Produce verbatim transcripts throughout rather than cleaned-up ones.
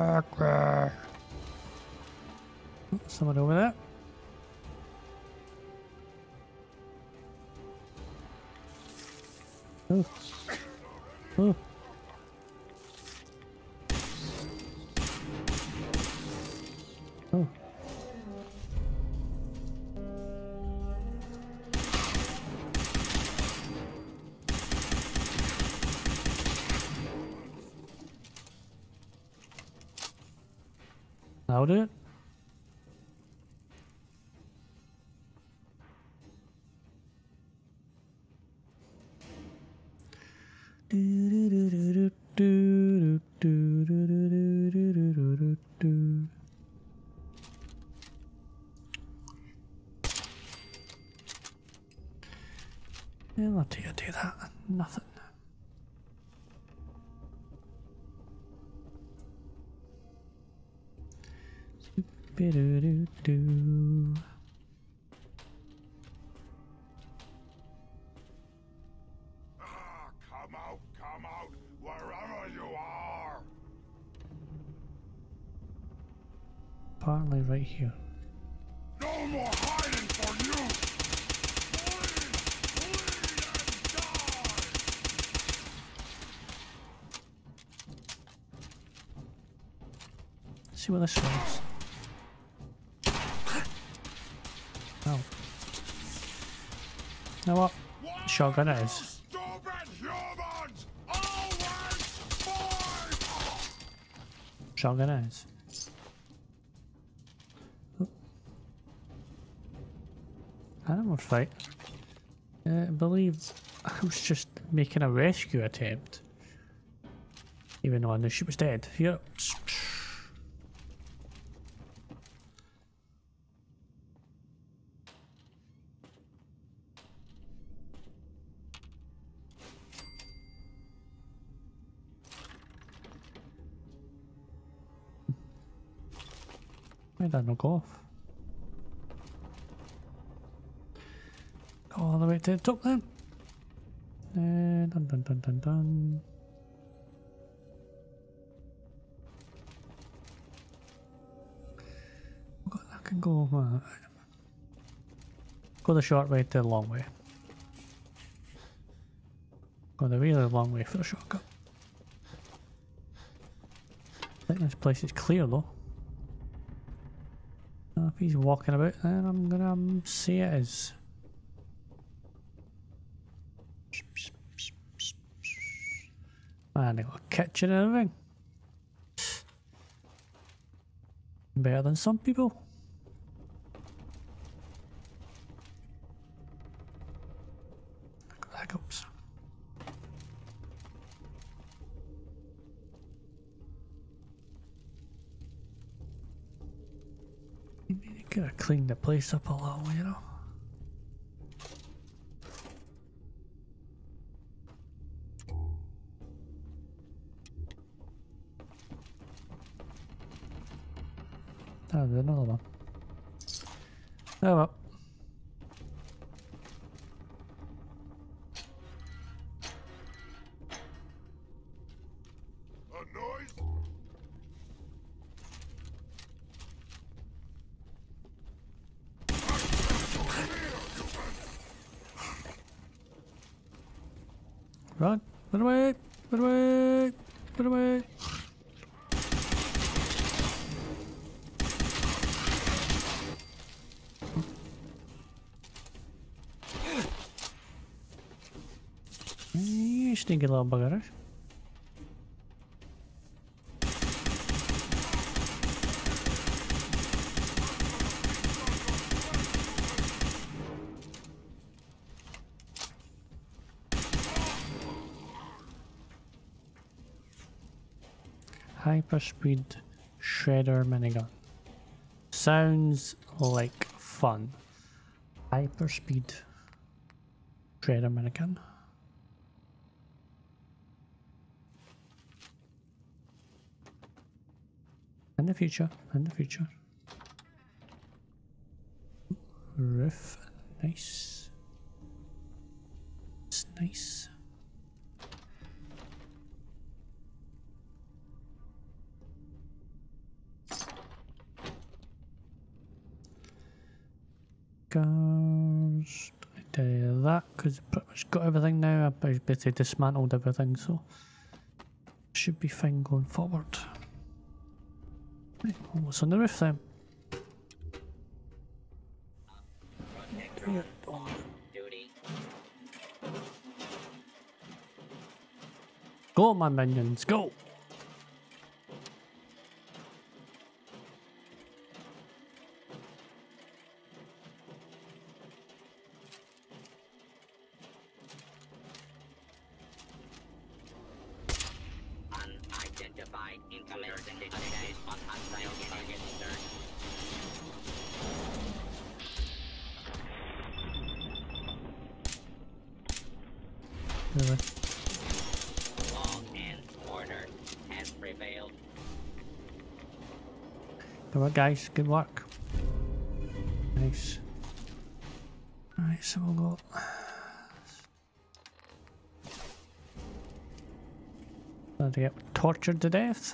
Someone over there. Oh. Oh. Oh. That'll do it. Yeah, I'll do, do that. Nothing. Do-do-do-do. Ah, come out, come out, wherever you are. Apparently right here. No more hiding for you. Bleed, bleed and die. Let's see what this was. Oh. You know what? Shotgun it is. Stupid humans! Always fight! Shotgun it is. Oh. Animal fight. Uh, I believe I was just making a rescue attempt. Even though I knew she was dead. Here. Why did I not go off? Go all the way to the top then. Uh, dun dun dun dun dun. I can go. Uh, go the short way to the long way. Go the really long way for the shortcut. I think this place is clear though. Uh, if he's walking about, then I'm gonna um, say it is. Man, they got a kitchen and everything. Better than some people. Hiccups. You gotta clean the place up a little, you know. Oh, there's another one. Oh well. A noise? Run! Run away! Run away! Run away! You stinky little bugger. Hyperspeed shredder minigun. Sounds like fun. Hyperspeed shredder minigun. In the future, in the future. Roof, nice. It's nice. Cars. I tell you that because pretty much got everything now. I've basically dismantled everything, so should be fine going forward. Right, what's on the roof then? Go, my minions, go! Unidentified intelligence indicated on hostile target search. Really? Law and order has prevailed. Come on, guys, good work. Nice. Alright, so we'll go. About to get tortured to death.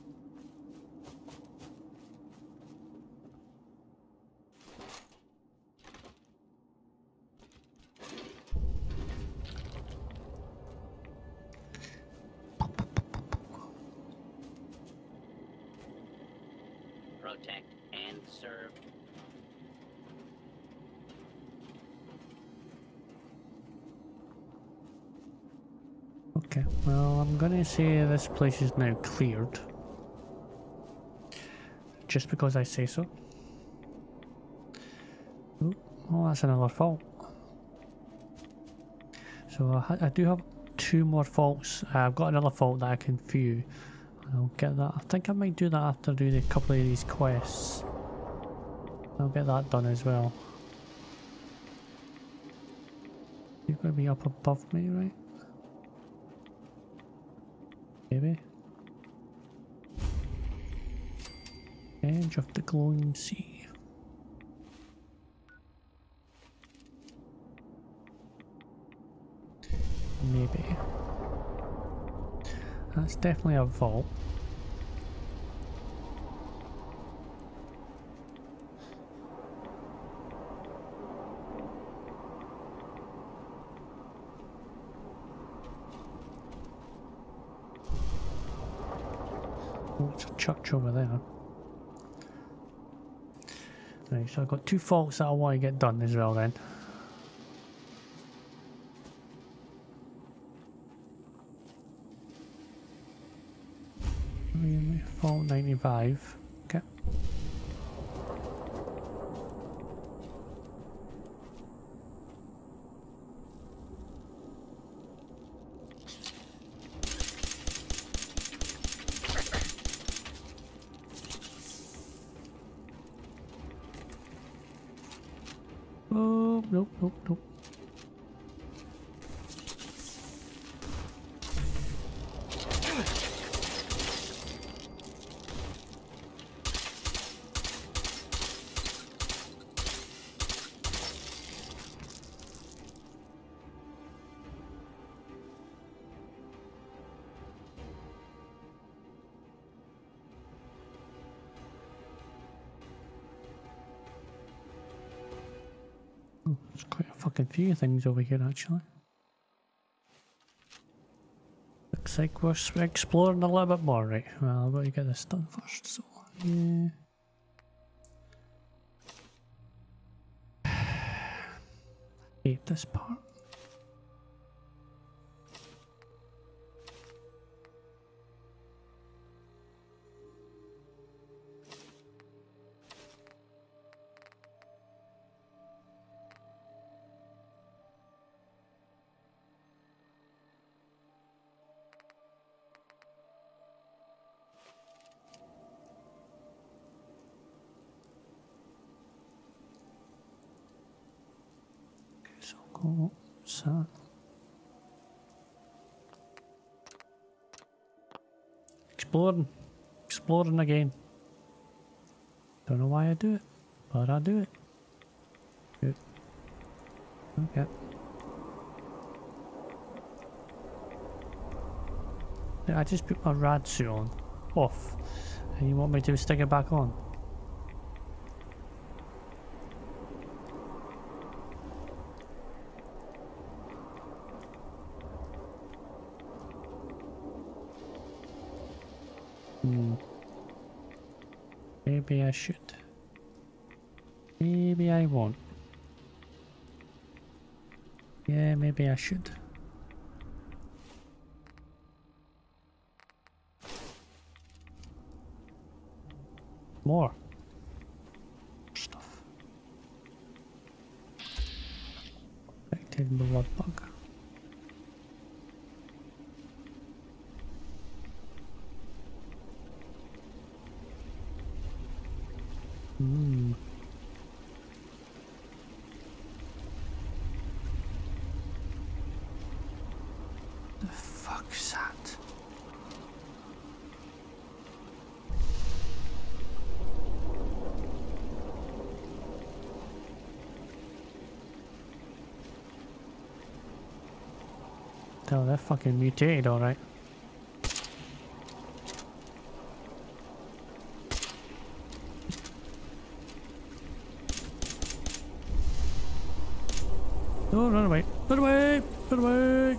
Protect and serve. Okay, well, I'm gonna say this place is now cleared. Just because I say so. Oh, oh that's another fault. So I, ha I do have two more faults. Uh, I've got another fault that I can view. And I'll get that. I think I might do that after doing a couple of these quests. I'll get that done as well. You're gonna be up above me, right? Maybe. Edge of the glowing sea. Maybe. That's definitely a vault. Oh, it's a church over there. Right, so I've got two faults that I want to get done as well then. Fault ninety-five. Okay. Oh, nope, nope, nope. There's quite a fucking few things over here actually. Looks like we're exploring a little bit more, right? Well, I've got to get this done first, so yeah. Hate this part. So go so exploring, exploring again. Don't know why I do it, but I do it. Good. Okay. I just put my rad suit on, off, and you want me to stick it back on? Maybe I should. Maybe I won't. Yeah, maybe I should. More stuff. Affected blood bug. Hmm. The fuck's that? Oh, they're fucking mutated, alright. No, run away! Run away! Run away!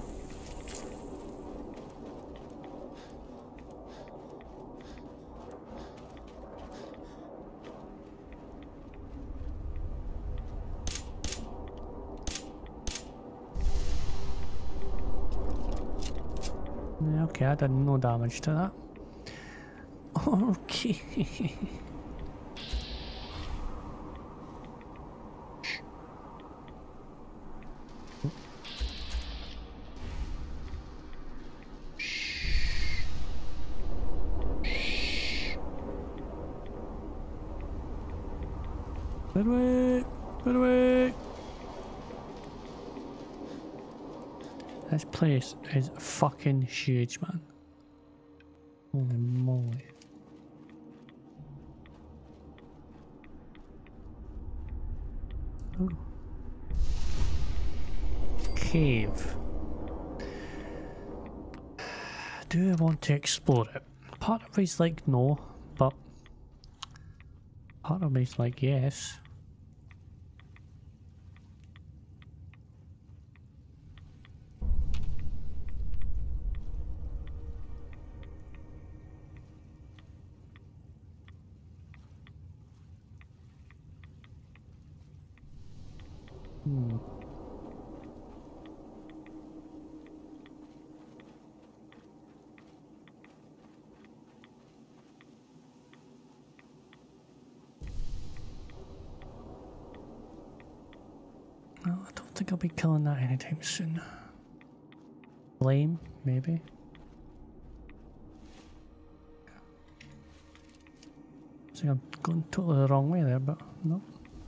Yeah, okay, I did no damage to that. Okay. Run away! Run away! This place is fucking huge, man. Holy moly. Oh. Cave. Do I want to explore it? Part of me's like no, but part of me's like yes. Hmm. No, I don't think I'll be killing that anytime soon. Flame, maybe. I think I'm going totally the wrong way there, but no.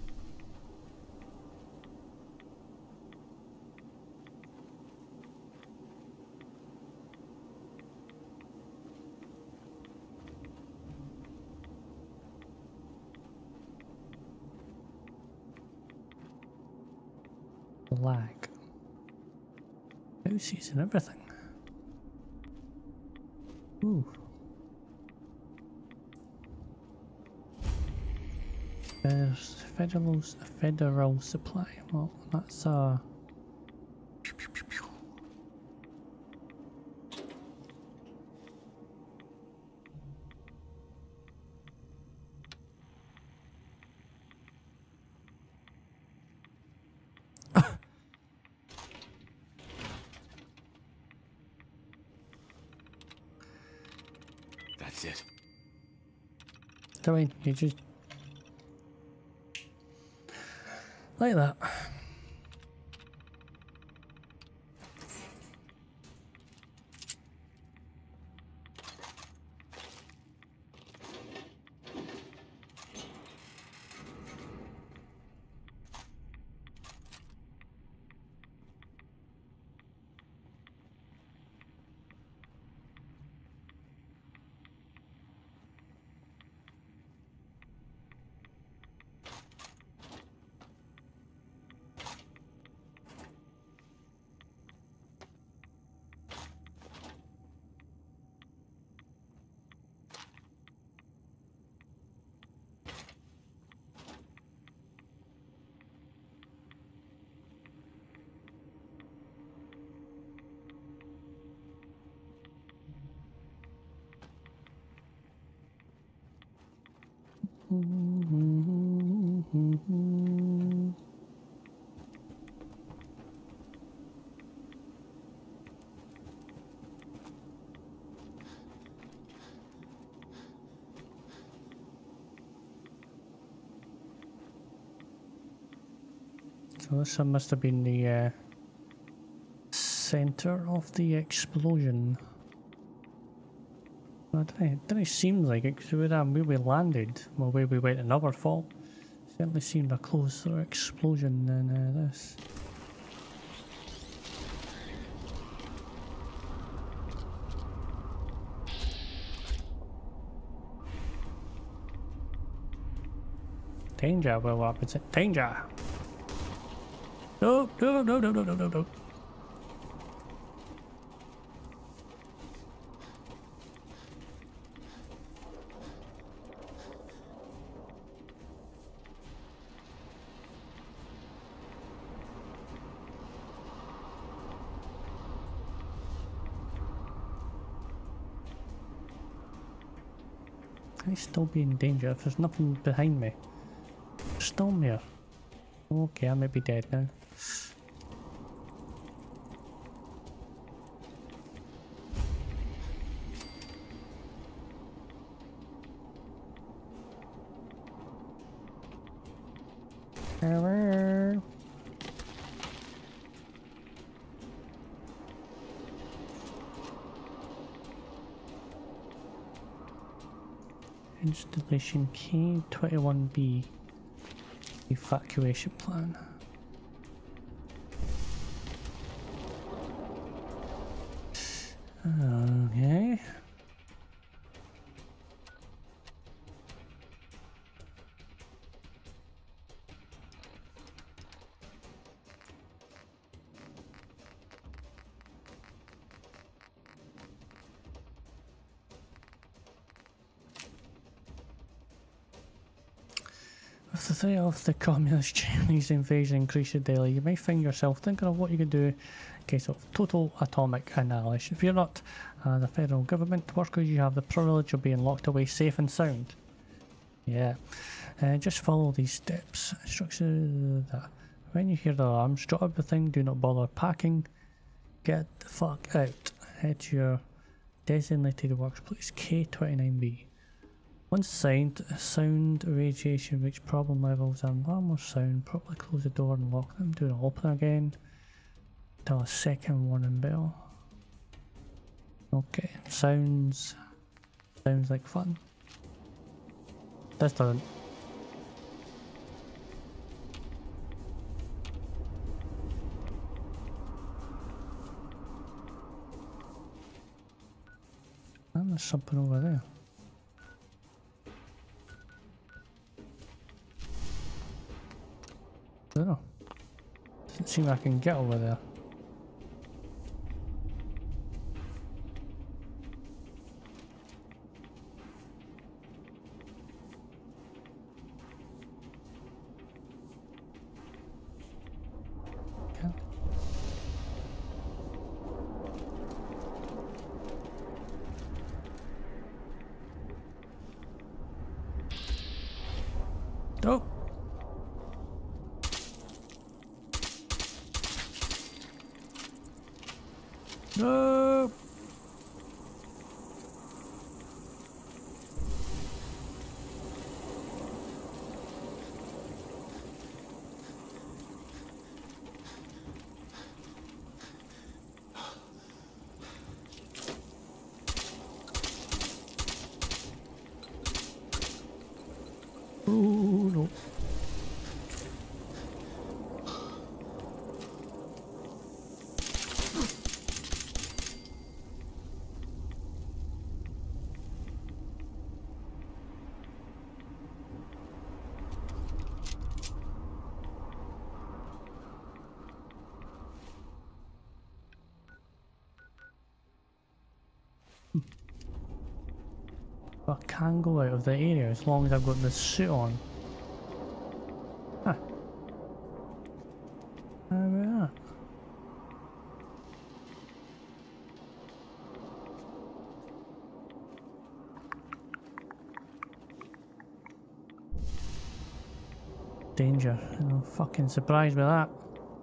Lag. Houses and everything. Ooh. There's federal federal supply. Well, that's uh. That's it. I mean, you just like that. So this must have been the uh, center of the explosion. I don't know, it didn't seem like it because where we landed, well, where we went in our fault, certainly seemed a closer explosion than uh, this. Danger, well, what happens? Danger! No, no, no, no, no, no, no, no. I still be in danger if there's nothing behind me. Still there. Okay, I might be dead now. Hello. Installation K twenty-one B evacuation plan. Okay. With the threat of the communist Chinese invasion increasing daily, you may find yourself thinking of what you could do in case of total atomic annihilation. If you're not uh, the federal government workers, you have the privilege of being locked away safe and sound. Yeah, uh, just follow these steps. Instructions that when you hear the alarms, drop everything, do not bother packing, get the fuck out. Head to your designated workplace, K twenty-nine B. Once signed, sound radiation reach problem levels and alarm or sound, properly close the door and lock them. Do not open again until a second warning bell. Okay, sounds sounds like fun. This doesn't. And there's something over there. I don't know. Doesn't seem like I can get over there. Can't. Oh! No! Oh no. I can go out of the area as long as I've got this suit on. Huh. How about that? danger. I'm fucking surprised with that.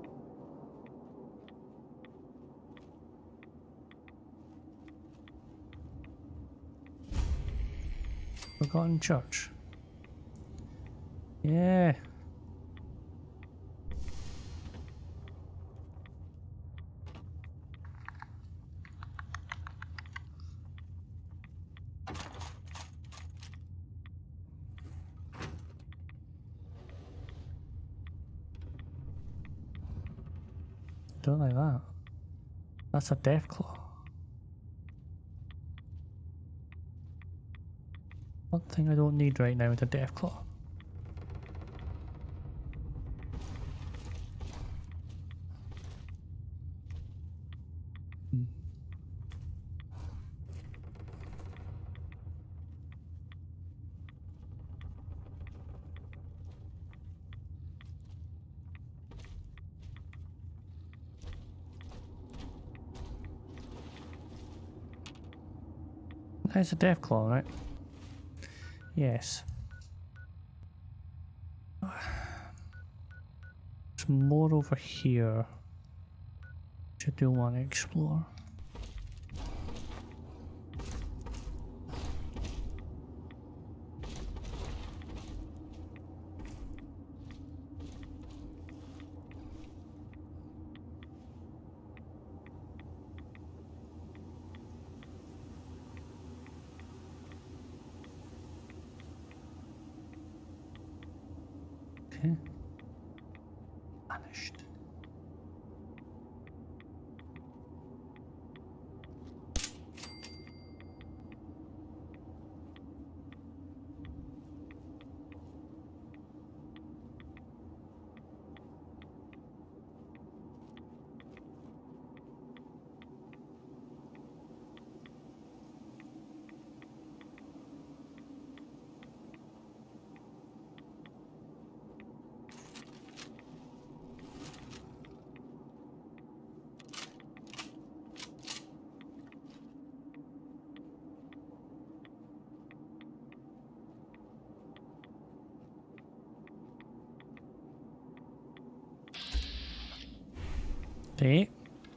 Forgotten church. Yeah. Don't like that. That's a death claw. One thing I don't need right now is a death claw. Hmm. That's a death claw, right? Yes. There's more over here which I do want to explore. Okay. Vanished. See?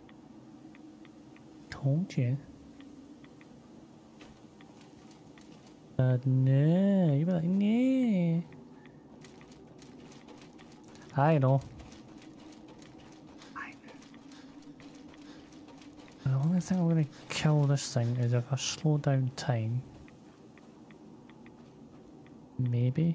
Told you. Uh, no, you were like, no. I know. I know. The only thing I'm gonna kill this thing is if I slow down time. Maybe.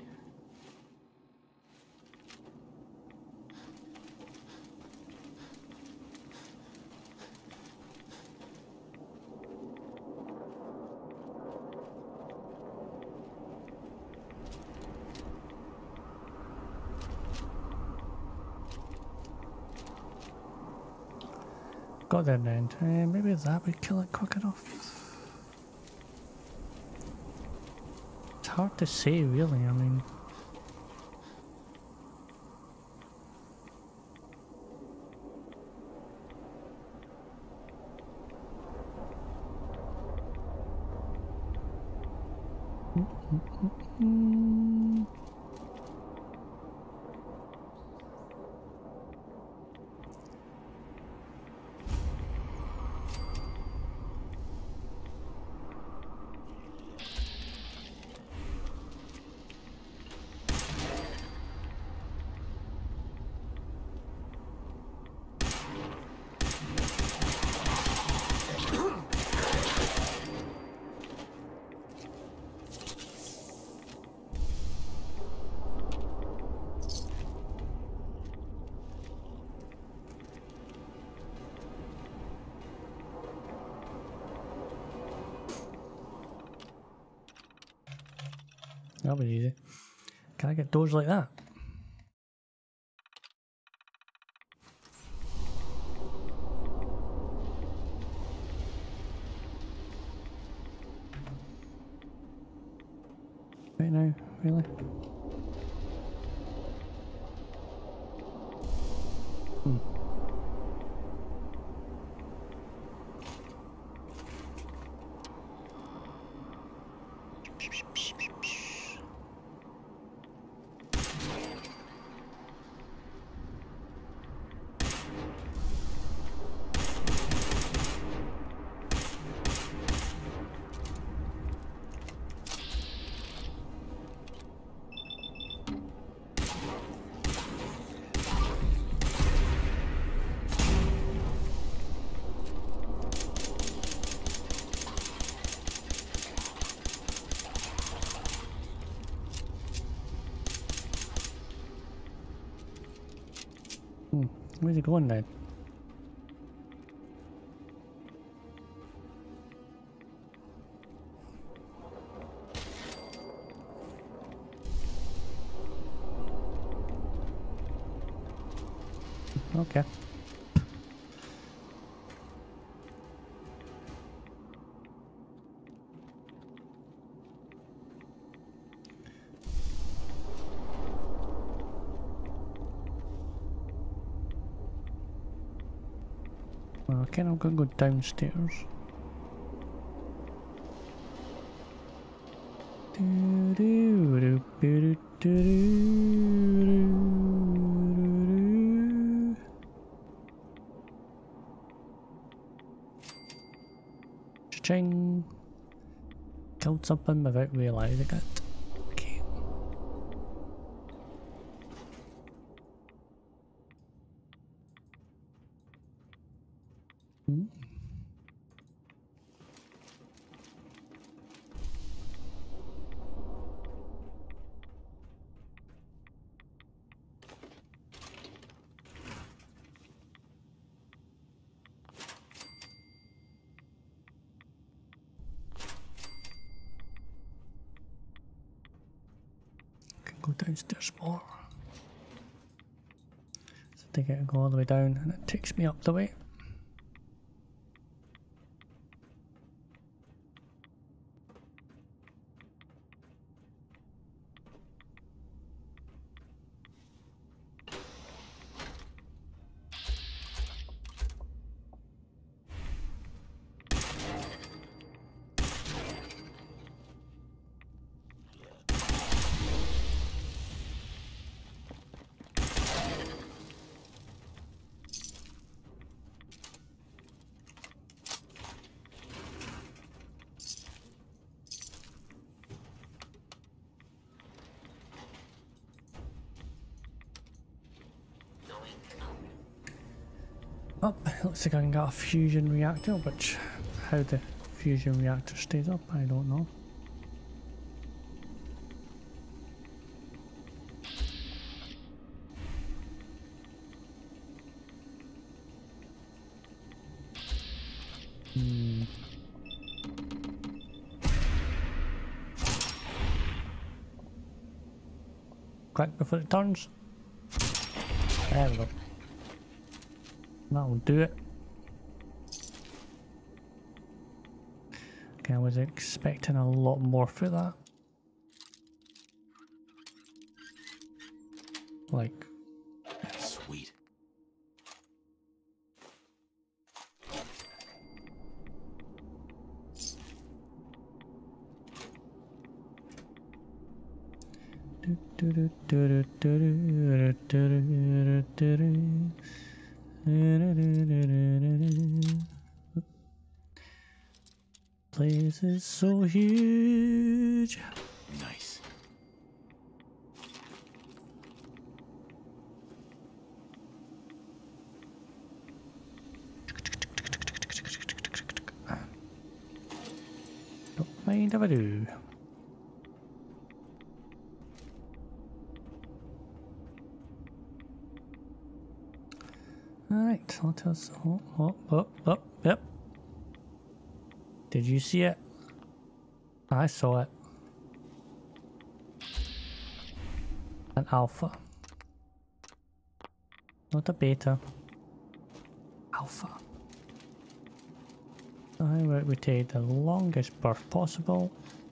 Got there in the end. Uh, maybe that would kill it quick enough. It's hard to say, really. I mean, mm -mm -mm -mm. That was easy. Can I get doors like that? Right now, really? Hmm. Where's he going then? Okay. Well, okay, I'm gonna go downstairs. Do, do, do, do, do, do, do. Cha-ching! Killed something without realising it. Okay. Hmm. Go downstairs more. So I think I go all the way down and it takes me up the way. Oh, looks like I can get a fusion reactor, which how the fusion reactor stays up, I don't know. Hmm. Quick before it turns. There we go. That'll do it. Okay, I was expecting a lot more for that. Like, sweet. place is so huge. Nice. Don't mind if I do. Alright, let us. Oh, oh, oh, oh, yep. Did you see it? I saw it. An alpha. Not a beta. Alpha. So how about we take the longest birth possible?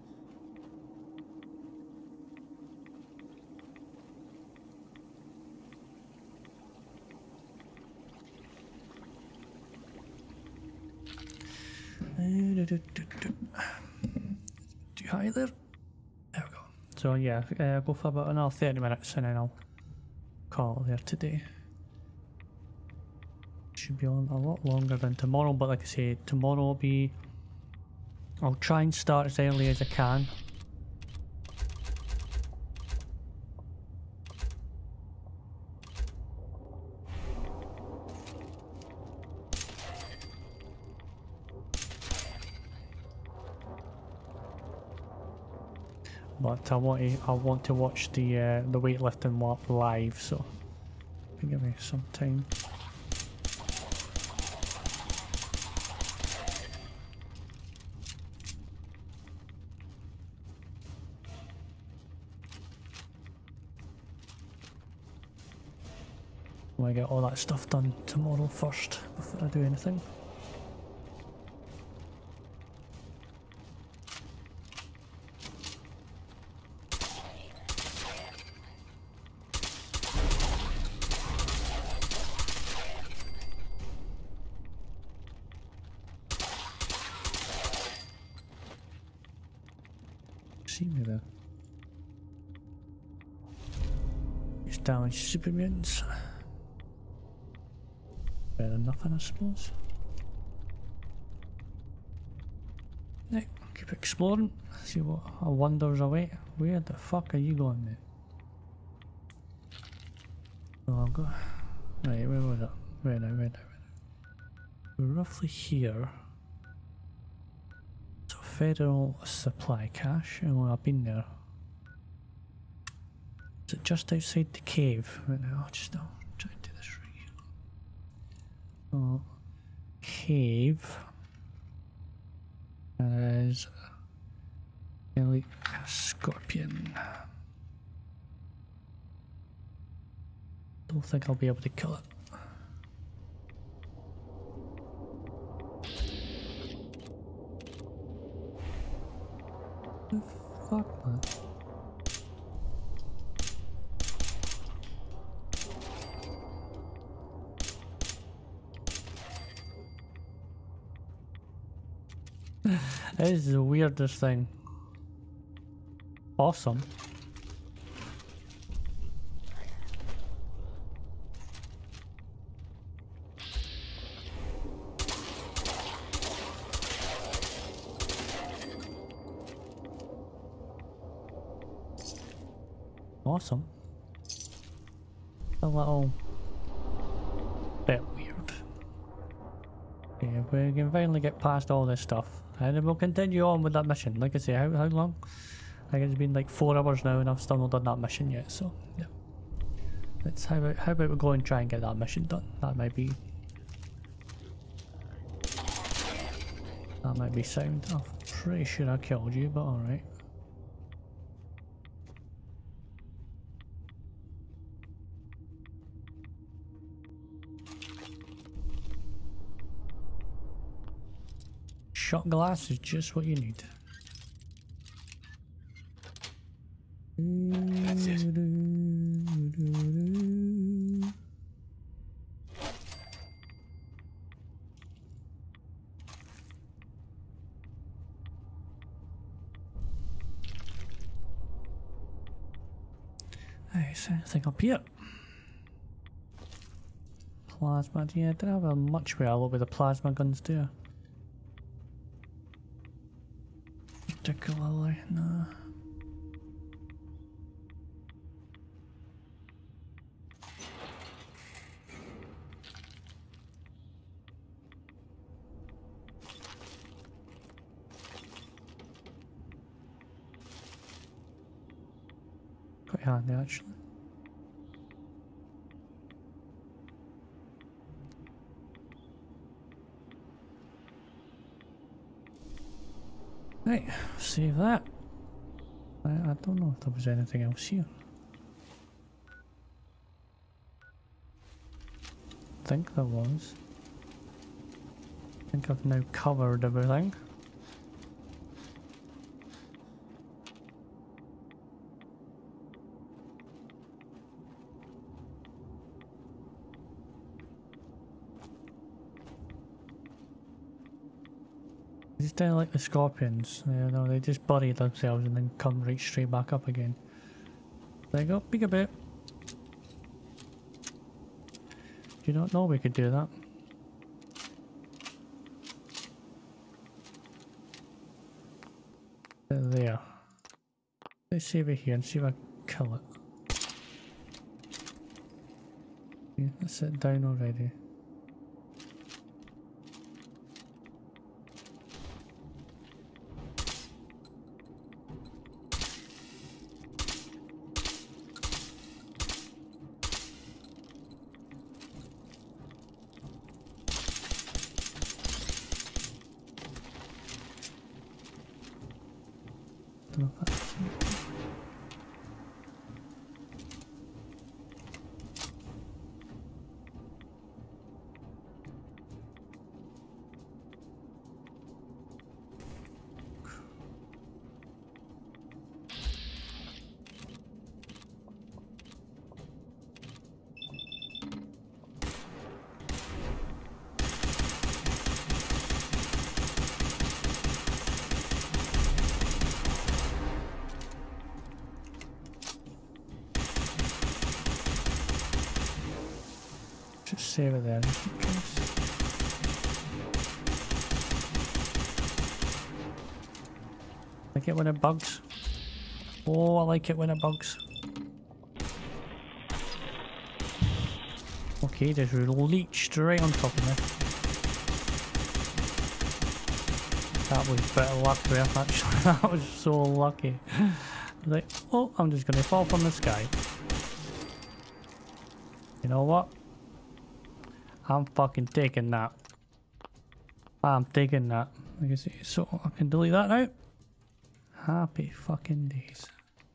Too high there. There we go. So yeah, uh, go for about another thirty minutes and then I'll call it there today. Should be on a lot longer than tomorrow, but like I say, tomorrow will be. I'll try and start as early as I can. But I want to, I want to watch the uh, the weightlifting live, so Give me some time. I want to get all that stuff done tomorrow first before I do anything. See me there. These damaged super mutants. Fair enough, I suppose. Right, keep exploring. See what wonders await. Where the fuck are you going, mate? Oh, I've got. Right, where was it? Where now? Where now? We're roughly here. So federal supply cache. Oh, I've been there. Is it just outside the cave? Right now, I'll just I'll try to do this right here. Oh, cave. There is elite scorpion. Don't think I'll be able to kill it. The fuck, man? This is the weirdest thing. Awesome. Awesome. A little bit weird. Yeah, we can finally get past all this stuff. And then we'll continue on with that mission. Like I say, how, how long? I think it's been like four hours now and I've still not done that mission yet, so yeah. Let's how about how about we go and try and get that mission done. That might be That might be sound. I'm pretty sure I killed you, but alright. Shot glass is just what you need. That's it. Nice, anything up here? Plasma, yeah, I don't have a much way I look with the plasma guns, do I? Particularly, no. Quite handy actually. Right, save that. I, I don't know if there was anything else here. I think there was. I think I've now covered everything. It's kind of like the scorpions, you know, they just bury themselves and then come right straight back up again. There you go, peekaboo. Do you not know we could do that? There. Let's save it here and see if I can kill it. Yeah, let's sit down already. Just save it there just in case. I like it when it bugs. Oh, I like it when it bugs. Okay, just leached right on top of me. That was a bit of luck there, actually. That was so lucky. I was like, oh, I'm just going to fall from the sky. You know what? I'm fucking taking that. I'm taking that. I can see, so I can delete that now. Happy fucking days.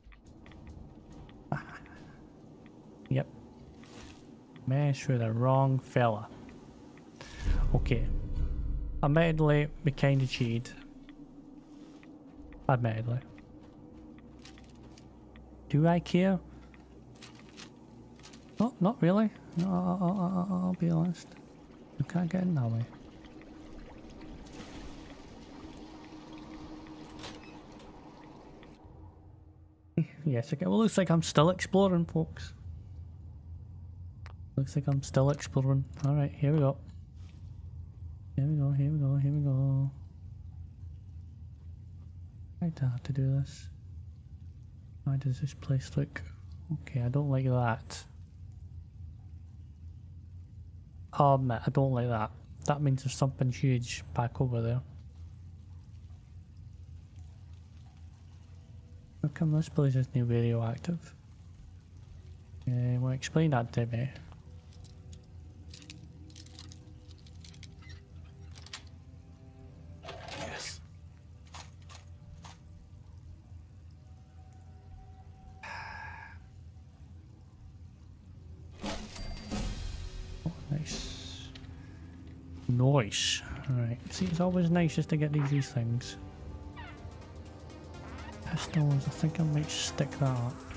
Yep. Mess with the wrong fella. Okay. Admittedly, we kinda cheated. Admittedly. Do I care? No, not really. No, I'll, I'll, I'll be honest. I can't get in that way. Yes, okay. Well, looks like I'm still exploring, folks. Looks like I'm still exploring. Alright, here we go. Here we go, here we go, here we go. I don't have to do this. Why does this place look... Okay, I don't like that. Oh man, I don't like that. That means there's something huge back over there. How come this place isn't radioactive? Uh, well, explain that to me. Yes. Oh, nice. Nice. Alright, see, it's always nice just to get these, these things. Pistols, I think I might stick that up.